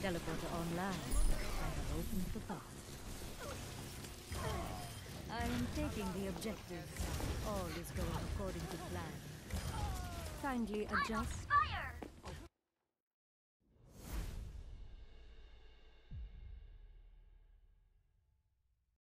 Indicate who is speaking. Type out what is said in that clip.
Speaker 1: teleporter online. I have opened the path. I am taking the objectives. All is going according to plan. Kindly adjust.
Speaker 2: Fire!